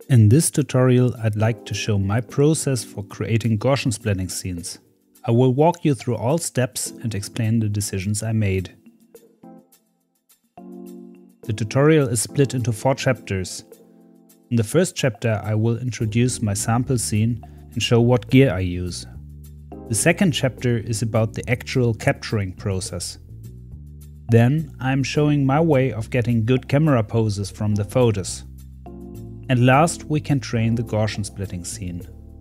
In this tutorial, I'd like to show my process for creating Gaussian splatting scenes. I will walk you through all steps and explain the decisions I made. The tutorial is split into 4 chapters. In the first chapter, I will introduce my sample scene and show what gear I use. The second chapter is about the actual capturing process. Then I'm showing my way of getting good camera poses from the photos. And last, we can train the Gaussian splatting scene.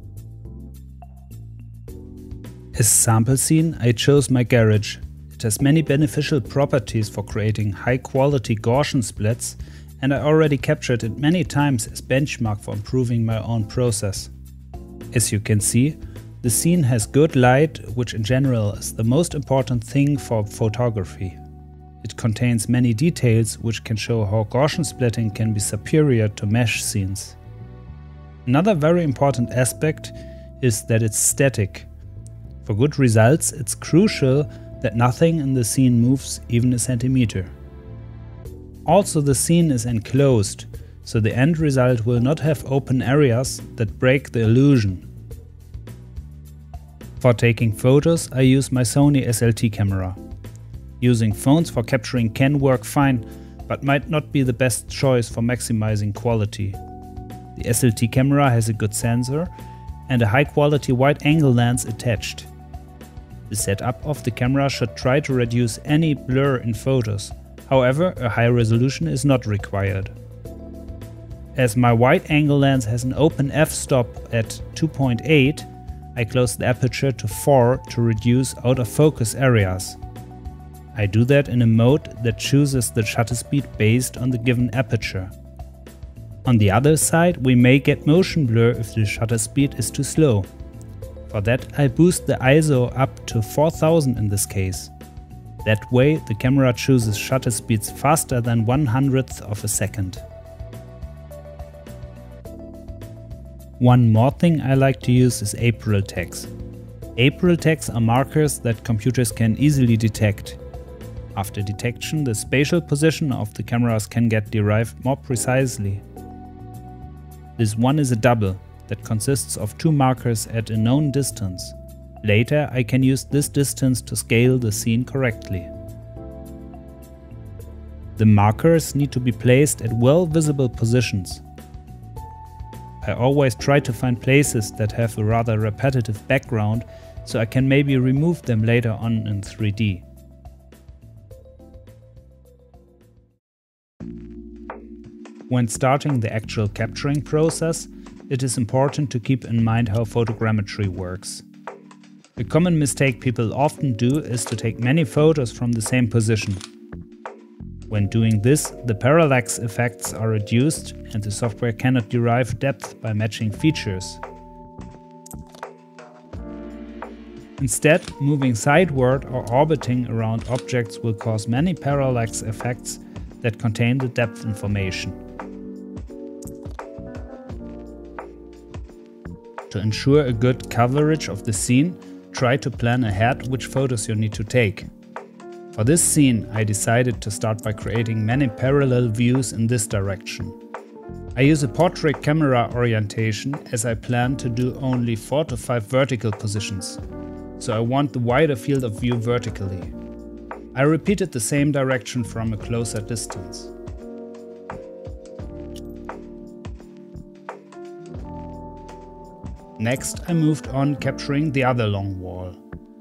As sample scene, I chose my garage. It has many beneficial properties for creating high quality Gaussian splats, and I already captured it many times as benchmark for improving my own process. As you can see, the scene has good light, which in general is the most important thing for photography. It contains many details which can show how Gaussian splatting can be superior to mesh scenes. Another very important aspect is that it's static. For good results, it's crucial that nothing in the scene moves even a centimeter. Also, the scene is enclosed, so the end result will not have open areas that break the illusion. For taking photos, I use my Sony SLT camera. Using phones for capturing can work fine, but might not be the best choice for maximizing quality. The SLT camera has a good sensor and a high quality wide-angle lens attached. The setup of the camera should try to reduce any blur in photos, however a high resolution is not required. As my wide-angle lens has an open f-stop at 2.8, I close the aperture to 4 to reduce out of focus areas. I do that in a mode that chooses the shutter speed based on the given aperture. On the other side, we may get motion blur if the shutter speed is too slow. For that, I boost the ISO up to 4000 in this case. That way, the camera chooses shutter speeds faster than 1/100th of a second. One more thing I like to use is April tags. April tags are markers that computers can easily detect. After detection, the spatial position of the cameras can get derived more precisely. This one is a double that consists of 2 markers at a known distance. Later, I can use this distance to scale the scene correctly. The markers need to be placed at well-visible positions. I always try to find places that have a rather repetitive background, so I can maybe remove them later on in 3D. When starting the actual capturing process, it is important to keep in mind how photogrammetry works. A common mistake people often do is to take many photos from the same position. When doing this, the parallax effects are reduced and the software cannot derive depth by matching features. Instead, moving sideward or orbiting around objects will cause many parallax effects that contain the depth information. To ensure a good coverage of the scene, try to plan ahead which photos you need to take. For this scene, I decided to start by creating many parallel views in this direction. I use a portrait camera orientation as I plan to do only 4 to 5 vertical positions, so I want the wider field of view vertically. I repeated the same direction from a closer distance. Next, I moved on capturing the other long wall.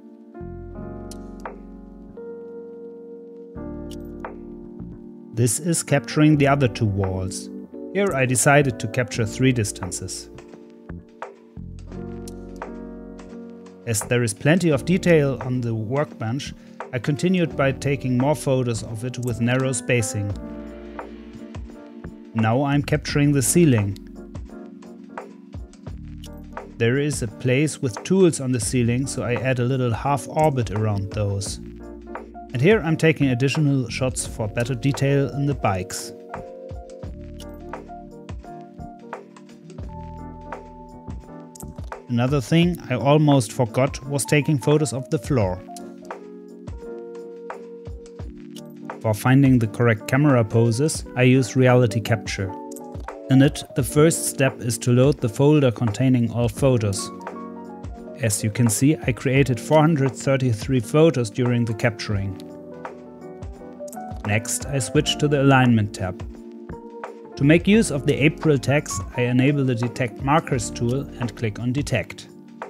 This is capturing the other 2 walls. Here I decided to capture 3 distances. As there is plenty of detail on the workbench, I continued by taking more photos of it with narrow spacing. Now I'm capturing the ceiling. There is a place with tools on the ceiling, so I add a little half orbit around those. And here I'm taking additional shots for better detail in the bikes. Another thing I almost forgot was taking photos of the floor. For finding the correct camera poses, I use reality capture. In it, the first step is to load the folder containing all photos. As you can see, I created 433 photos during the capturing. Next, I switch to the Alignment tab. To make use of the April tags, I enable the Detect Markers tool and click on Detect.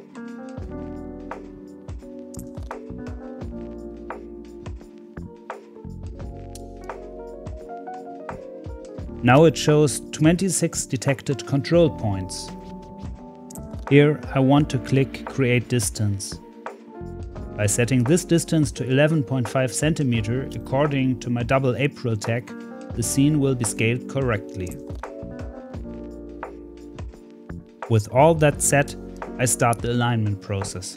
Now it shows 26 detected control points. Here I want to click Create Distance. By setting this distance to 11.5 cm according to my double April tag, the scene will be scaled correctly. With all that set, I start the alignment process.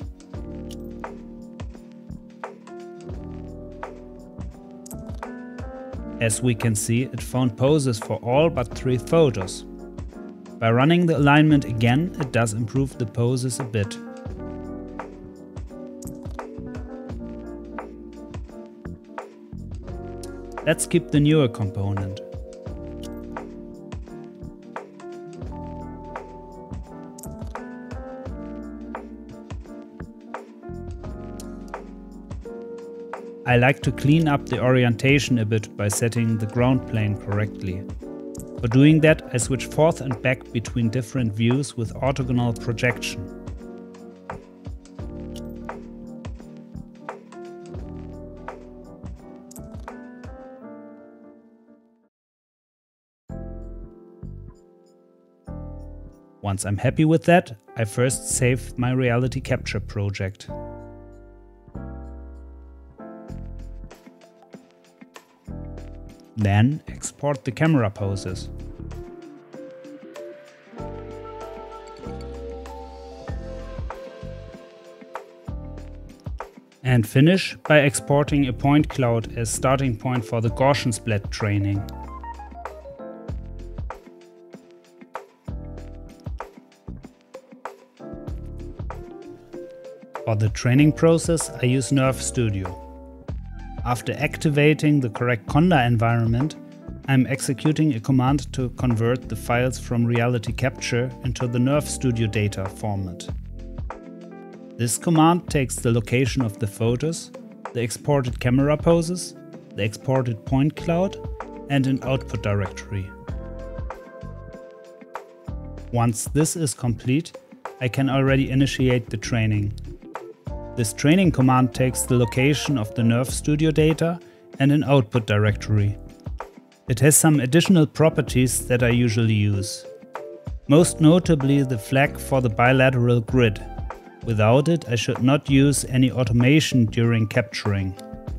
As we can see, it found poses for all but 3 photos. By running the alignment again, it does improve the poses a bit. Let's keep the newer component. I like to clean up the orientation a bit by setting the ground plane correctly. For doing that, I switch forth and back between different views with orthogonal projection. Once I'm happy with that, I first save my reality capture project. Then export the camera poses. And finish by exporting a point cloud as starting point for the Gaussian splat training. For the training process, I use Nerve Studio. After activating the correct Conda environment, I'm executing a command to convert the files from reality capture into the Nerve Studio data format. This command takes the location of the photos, the exported camera poses, the exported point cloud, and an output directory. Once this is complete, I can already initiate the training. This training command takes the location of the Nerve Studio data and an output directory. It has some additional properties that I usually use. Most notably the flag for the bilateral grid. Without it, I should not use any automation during capturing.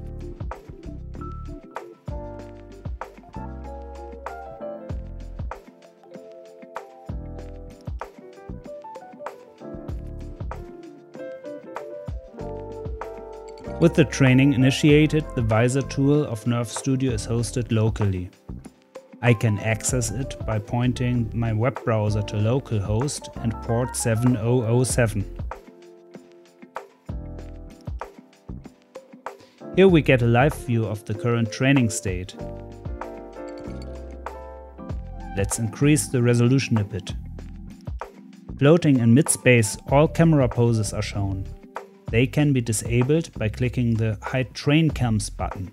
With the training initiated, the Visor tool of Nerve Studio is hosted locally. I can access it by pointing my web browser to localhost and port 7007. Here we get a live view of the current training state. Let's increase the resolution a bit. Floating in mid-space, all camera poses are shown. They can be disabled by clicking the Hide Train Cams button.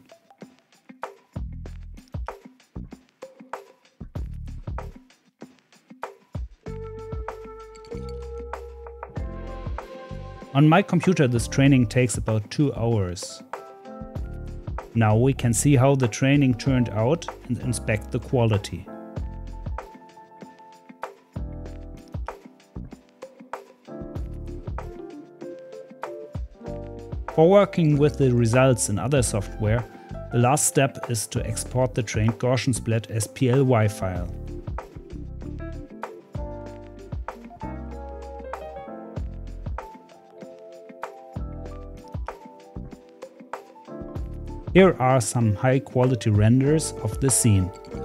On my computer, this training takes about 2 hours. Now we can see how the training turned out and inspect the quality. For working with the results in other software, the last step is to export the trained Gaussian splat as PLY file. Here are some high quality renders of the scene.